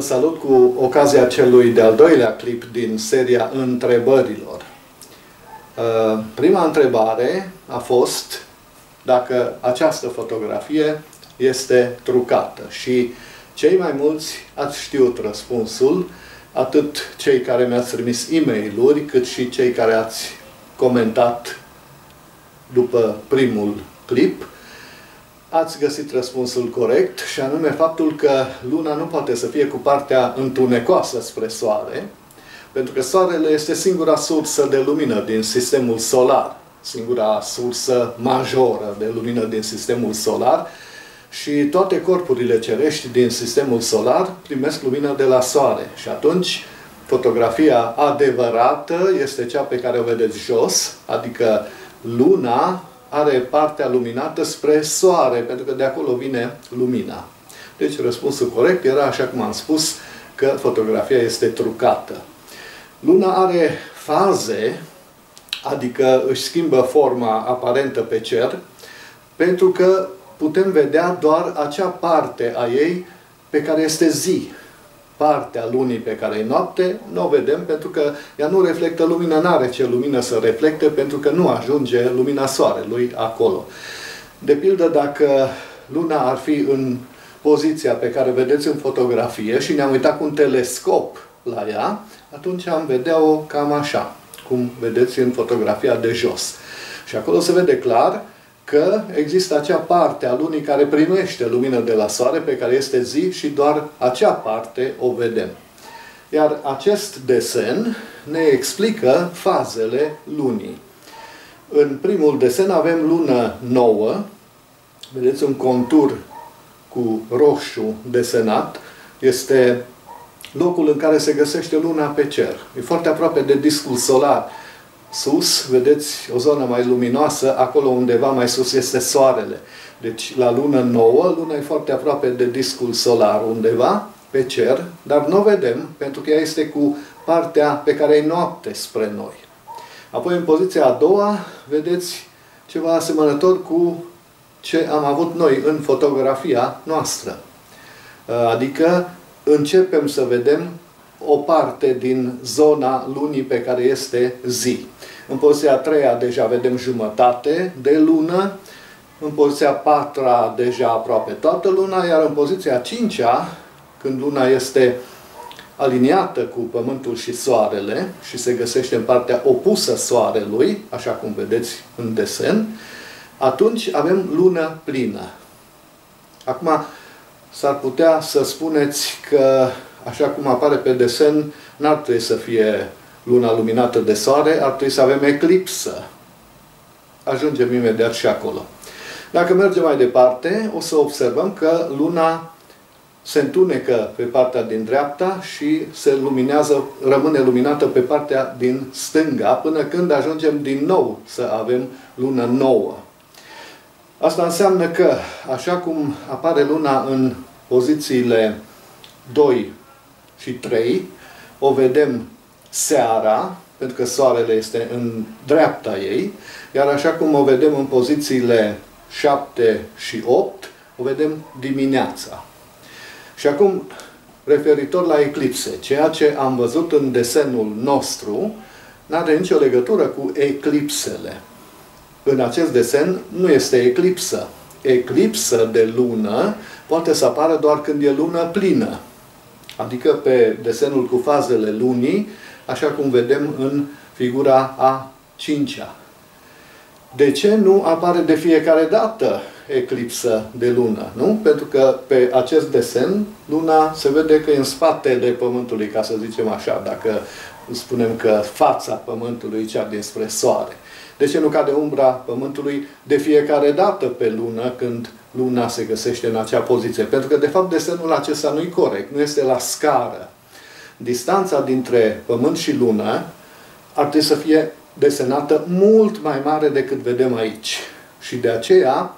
Vă salut cu ocazia celui de-al doilea clip din seria întrebărilor. Prima întrebare a fost dacă această fotografie este trucată și cei mai mulți ați știut răspunsul, atât cei care mi-ați trimis e-mail-uri, cât și cei care ați comentat după primul clip. Ați găsit răspunsul corect, și anume faptul că Luna nu poate să fie cu partea întunecoasă spre Soare, pentru că Soarele este singura sursă de lumină din sistemul solar, singura sursă majoră de lumină din sistemul solar, și toate corpurile cerești din sistemul solar primesc lumină de la Soare. Și atunci, fotografia adevărată este cea pe care o vedeți jos, adică Luna are partea luminată spre Soare, pentru că de acolo vine lumina. Deci răspunsul corect era, așa cum am spus, că fotografia este trucată. Luna are faze, adică își schimbă forma aparentă pe cer, pentru că putem vedea doar acea parte a ei pe care este zi. Partea lunii pe care e noapte, nu o vedem pentru că ea nu reflectă lumină, nu are ce lumină să reflecte, pentru că nu ajunge lumina soarelui acolo. De pildă, dacă Luna ar fi în poziția pe care vedeți în fotografie și ne-am uitat cu un telescop la ea, atunci am vedea-o cam așa, cum vedeți în fotografia de jos. Și acolo se vede clar că există acea parte a lunii care primește lumină de la soare, pe care este zi, și doar acea parte o vedem. Iar acest desen ne explică fazele lunii. În primul desen avem lună nouă. Vedeți un contur cu roșu desenat. Este locul în care se găsește Luna pe cer. E foarte aproape de discul solar. Sus, vedeți o zonă mai luminoasă, acolo undeva mai sus este Soarele. Deci, la lună nouă, Luna e foarte aproape de discul solar undeva, pe cer, dar nu o vedem, pentru că ea este cu partea pe care e noapte spre noi. Apoi, în poziția a doua, vedeți ceva asemănător cu ce am avut noi în fotografia noastră. Adică, începem să vedem o parte din zona lunii pe care este zi. În poziția a treia deja vedem jumătate de lună, în poziția a patra deja aproape toată luna, iar în poziția a cincea, când luna este aliniată cu Pământul și Soarele și se găsește în partea opusă Soarelui, așa cum vedeți în desen, atunci avem lună plină. Acum, s-ar putea să spuneți că, așa cum apare pe desen, n-ar trebui să fie luna luminată de soare, ar trebui să avem eclipsă. Ajungem imediat și acolo. Dacă mergem mai departe, o să observăm că luna se întunecă pe partea din dreapta și se luminează, rămâne luminată pe partea din stânga, până când ajungem din nou să avem lună nouă. Asta înseamnă că, așa cum apare luna în pozițiile 2 și 3, o vedem seara, pentru că soarele este în dreapta ei, iar așa cum o vedem în pozițiile 7 și 8, o vedem dimineața. Și acum, referitor la eclipse, ceea ce am văzut în desenul nostru nu are nicio legătură cu eclipsele. În acest desen nu este eclipsă. Eclipsă de lună poate să apară doar când e lună plină. Adică pe desenul cu fazele lunii, așa cum vedem în figura a 5-a. De ce nu apare de fiecare dată eclipsă de lună? Nu? Pentru că pe acest desen, luna se vede că e în spatele Pământului, ca să zicem așa, dacă spunem că fața Pământului e cea dinspre Soare. De ce nu cade umbra Pământului de fiecare dată pe lună, când luna se găsește în acea poziție? Pentru că, de fapt, desenul acesta nu e corect, nu este la scară. Distanța dintre Pământ și lună ar trebui să fie desenată mult mai mare decât vedem aici. Și de aceea,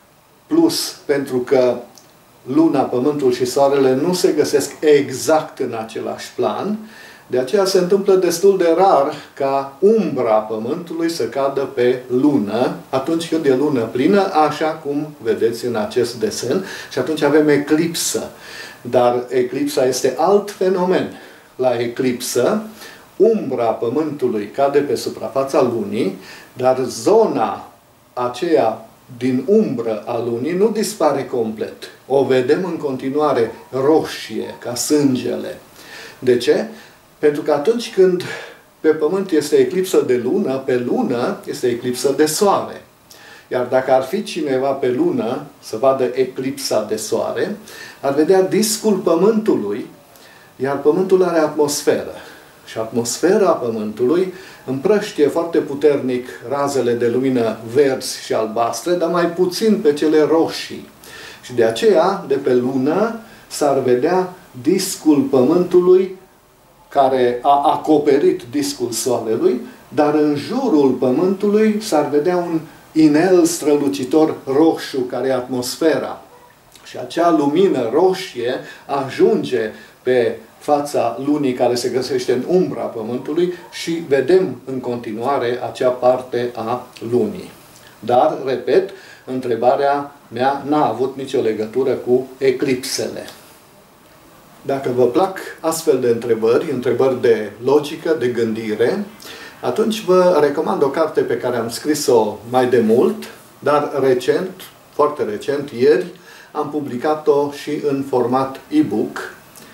plus pentru că luna, Pământul și Soarele nu se găsesc exact în același plan, de aceea se întâmplă destul de rar ca umbra Pământului să cadă pe lună, atunci când e lună plină, așa cum vedeți în acest desen, și atunci avem eclipsă. Dar eclipsa este alt fenomen. La eclipsă, umbra Pământului cade pe suprafața Lunii, dar zona aceea din umbră a Lunii nu dispare complet. O vedem în continuare roșie, ca sângele. De ce? Pentru că atunci când pe Pământ este eclipsă de lună, pe lună este eclipsă de soare. Iar dacă ar fi cineva pe lună să vadă eclipsa de soare, ar vedea discul Pământului, iar Pământul are atmosferă. Și atmosfera Pământului împrăștie foarte puternic razele de lumină verzi și albastre, dar mai puțin pe cele roșii. Și de aceea, de pe lună, s-ar vedea discul Pământului care a acoperit discul Soarelui, dar în jurul Pământului s-ar vedea un inel strălucitor roșu, care e atmosfera. Și acea lumină roșie ajunge pe fața Lunii care se găsește în umbra Pământului și vedem în continuare acea parte a Lunii. Dar, repet, întrebarea mea n-a avut nicio legătură cu eclipsele. Dacă vă plac astfel de întrebări, întrebări de logică, de gândire, atunci vă recomand o carte pe care am scris-o mai de mult, dar recent, foarte recent, ieri, am publicat-o și în format e-book.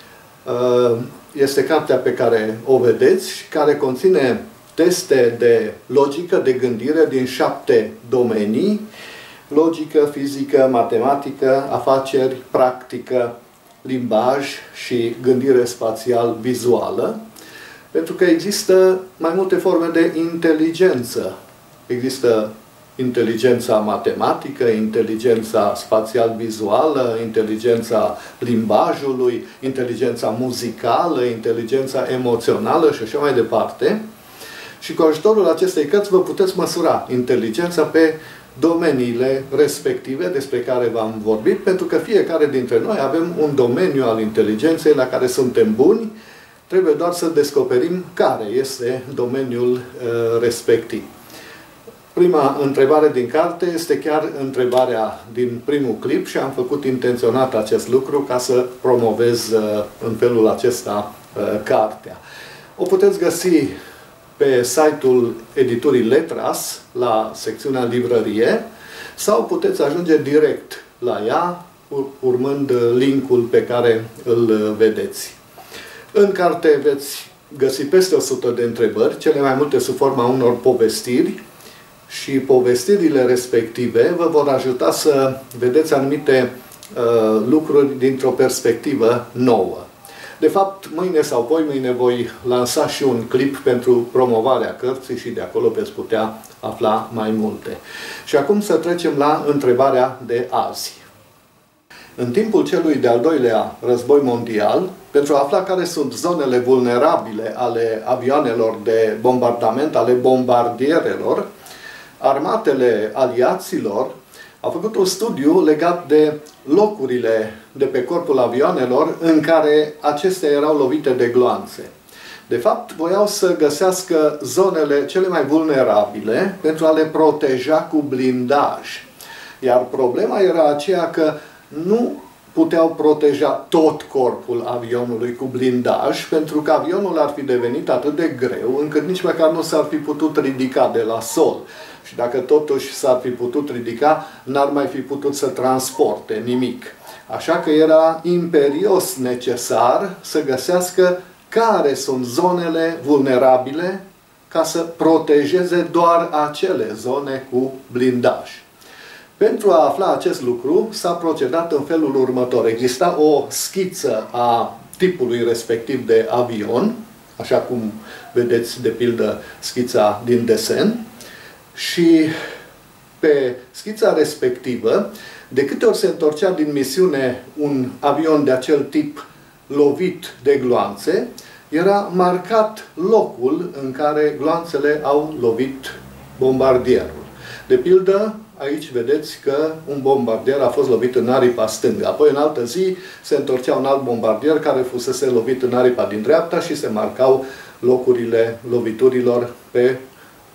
Este cartea pe care o vedeți și care conține teste de logică, de gândire din 7 domenii: logică, fizică, matematică, afaceri, practică, limbaj și gândire spațial-vizuală. Pentru că există mai multe forme de inteligență. Există inteligența matematică, inteligența spațial-vizuală, inteligența limbajului, inteligența muzicală, inteligența emoțională și așa mai departe. Și cu ajutorul acestei cărți vă puteți măsura inteligența pe domeniile respective despre care v-am vorbit, pentru că fiecare dintre noi avem un domeniu al inteligenței la care suntem buni. Trebuie doar să descoperim care este domeniul respectiv. Prima întrebare din carte este chiar întrebarea din primul clip și am făcut intenționat acest lucru ca să promovez în felul acesta cartea. O puteți găsi pe site-ul editurii Letras, la secțiunea librărie, sau puteți ajunge direct la ea, urmând linkul pe care îl vedeți. În carte veți găsi peste 100 de întrebări, cele mai multe sub forma unor povestiri, și povestirile respective vă vor ajuta să vedeți anumite lucruri dintr-o perspectivă nouă. De fapt, mâine sau poimâine voi lansa și un clip pentru promovarea cărții și de acolo veți putea afla mai multe. Și acum să trecem la întrebarea de azi. În timpul celui de-al doilea război mondial, pentru a afla care sunt zonele vulnerabile ale avioanelor de bombardament, ale bombardierelor, armatele aliaților au făcut un studiu legat de locurile de pe corpul avioanelor în care acestea erau lovite de gloanțe. De fapt, voiau să găsească zonele cele mai vulnerabile pentru a le proteja cu blindaj. Iar problema era aceea că nu puteau proteja tot corpul avionului cu blindaj, pentru că avionul ar fi devenit atât de greu, încât nici măcar nu s-ar fi putut ridica de la sol. Și dacă totuși s-ar fi putut ridica, n-ar mai fi putut să transporte nimic. Așa că era imperios necesar să găsească care sunt zonele vulnerabile ca să protejeze doar acele zone cu blindaj. Pentru a afla acest lucru, s-a procedat în felul următor. Exista o schiță a tipului respectiv de avion, așa cum vedeți, de pildă, schița din desen, și pe schița respectivă, de câte ori se întorcea din misiune un avion de acel tip lovit de gloanțe, era marcat locul în care gloanțele au lovit bombardierul. De pildă, aici vedeți că un bombardier a fost lovit în aripa stângă. Apoi, în altă zi, se întorcea un alt bombardier care fusese lovit în aripa din dreapta și se marcau locurile loviturilor pe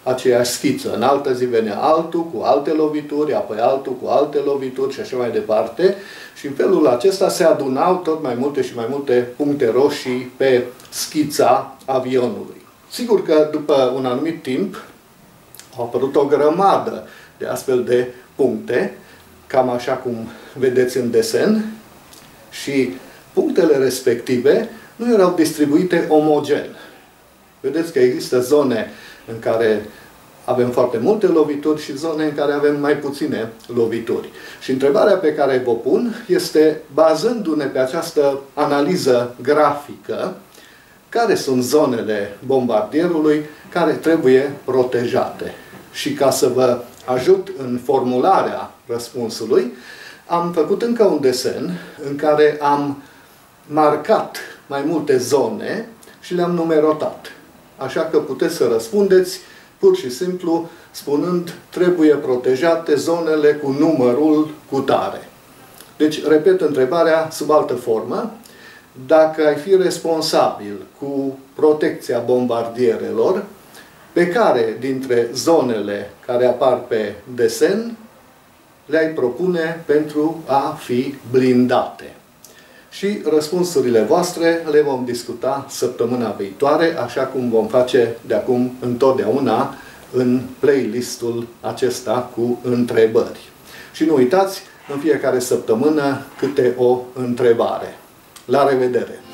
aceeași schiță. În altă zi venea altul cu alte lovituri, apoi altul cu alte lovituri și așa mai departe. Și în felul acesta se adunau tot mai multe și mai multe puncte roșii pe schița avionului. Sigur că după un anumit timp au apărut o grămadă de astfel de puncte, cam așa cum vedeți în desen, și punctele respective nu erau distribuite omogen. Vedeți că există zone în care avem foarte multe lovituri și zone în care avem mai puține lovituri. Și întrebarea pe care vă pun este, bazându-ne pe această analiză grafică, care sunt zonele bombardierului care trebuie protejate. Și ca să vă ajut în formularea răspunsului, am făcut încă un desen în care am marcat mai multe zone și le-am numerotat. Așa că puteți să răspundeți pur și simplu spunând trebuie protejate zonele cu numărul cutare. Deci, repet întrebarea sub altă formă. Dacă ai fi responsabil cu protecția bombardierelor, pe care dintre zonele care apar pe desen le-ai propune pentru a fi blindate? Și răspunsurile voastre le vom discuta săptămâna viitoare, așa cum vom face de acum întotdeauna în playlistul acesta cu întrebări. Și nu uitați, în fiecare săptămână câte o întrebare. La revedere!